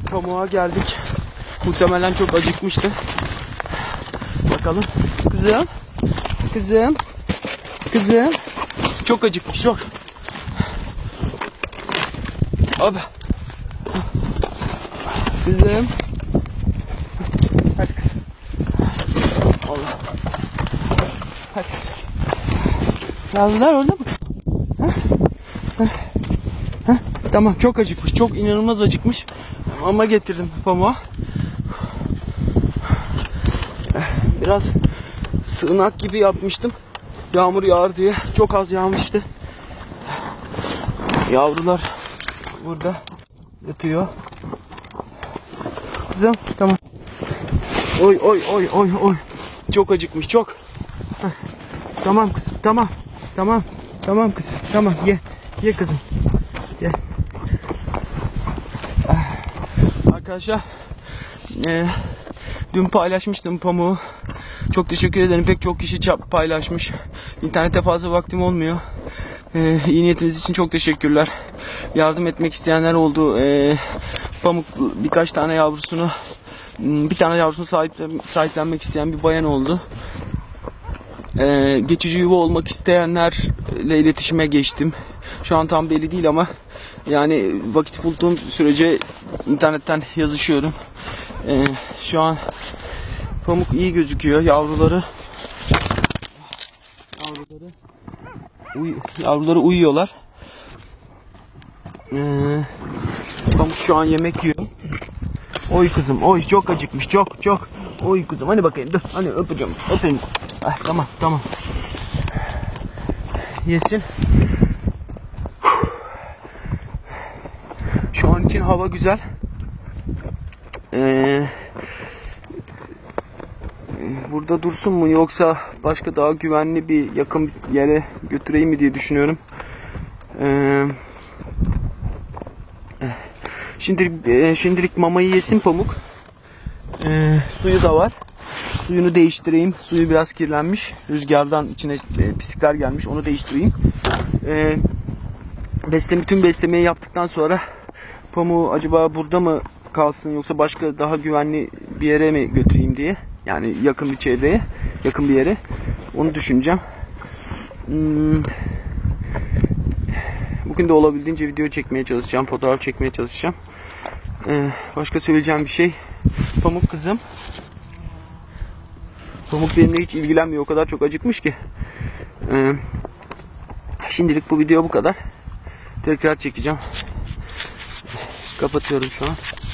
Pamuğa geldik. Muhtemelen çok acıkmıştı. Bakalım. Kızım. Kızım. Kızım. Çok acıkmış, çok. Abi. Kızım. Hadi kızım. Allah. Hadi kızım. Yavrular orada mı? Tamam, çok acıkmış. Çok inanılmaz acıkmış. Mama getirdim pamuğa. Biraz sığınak gibi yapmıştım. Yağmur yağar diye. Çok az yağmıştı. Yavrular burada yatıyor. Kızım, tamam. Oy oy oy oy oy. Çok acıkmış, çok. Heh. Tamam kızım, tamam. Tamam. Tamam kızım, tamam. Ye. Ye kızım. Ye. Arkadaşlar, dün paylaşmıştım pamuğu. Çok teşekkür ederim. Pek çok kişi paylaşmış. İnternette fazla vaktim olmuyor. İyi niyetiniz için çok teşekkürler. Yardım etmek isteyenler oldu. Pamuk birkaç tane yavrusunu, bir tane yavrusunu sahiplenmek isteyen bir bayan oldu. Geçici yuva olmak isteyenlerle iletişime geçtim. Şu an tam belli değil ama yani vakit bulduğum sürece internetten yazışıyorum. Şu an pamuk iyi gözüküyor. Yavruları uyuyorlar. Pamuk şu an yemek yiyor. Oy kızım, oy çok acıkmış, çok çok. Oy kızım, hani bakayım, dur, hani öpeceğim, öpeyim. Tamam, tamam. Yesin. Şu an için hava güzel. Burada dursun mu yoksa başka daha güvenli bir yakın yere götüreyim mi diye düşünüyorum. Şimdilik mamayı yesin pamuk. Suyu da var. Suyunu değiştireyim. Suyu biraz kirlenmiş. Rüzgardan içine pislikler gelmiş. Onu değiştireyim. Tüm beslemeyi yaptıktan sonra pamuğu acaba burada mı kalsın yoksa başka daha güvenli bir yere mi götüreyim diye. Yani yakın bir çevreye, yakın bir yere. Onu düşüneceğim. Bugün de olabildiğince video çekmeye çalışacağım. Fotoğraf çekmeye çalışacağım. Başka söyleyeceğim bir şey. Pamuk kızım. Pamuk benimle hiç ilgilenmiyor. O kadar çok acıkmış ki. Şimdilik bu video bu kadar. Tekrar çekeceğim. Kapatıyorum şu an.